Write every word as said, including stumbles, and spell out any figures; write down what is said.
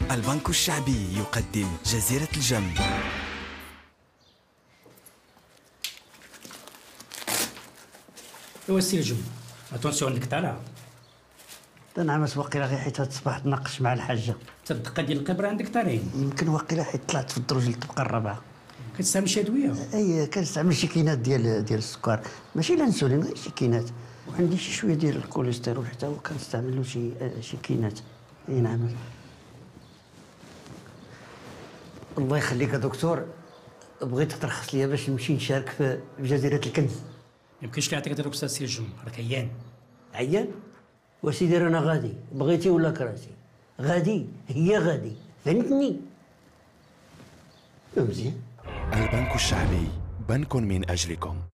البنك الشعبي يقدم جزيرة الجم. ايوا السي الجم، اتونسيون عندك طالع. تنعمس وقيلا غير حيت هاد الصباح تناقش مع الحاجه. حتى الدقه ديال القبره عندك طالعين. يمكن وقيلا حيت طلعت في الدروج للطبقه الرابعه. كتستعمل شي ادويه؟ اي كنستعمل شيكينات ديال ديال السكر، ماشي الانسولين غير شيكينات، وعندي شي شويه ديال الكوليسترول حتى هو كنستعمل له شي شيكينات. اي نعم. الله يخليك يا دكتور، بغيت ترخص لي باش نمشي نشارك في جزيره الكنز. يمكنش لي نعطيك هاد الرخصه السي الجم، راك عيان. عيان؟ وسيدي رانا غادي، بغيتي ولا كرهتي غادي، هي غادي، فهمتني؟ مزيان. البنك الشعبي، بنك من أجلكم.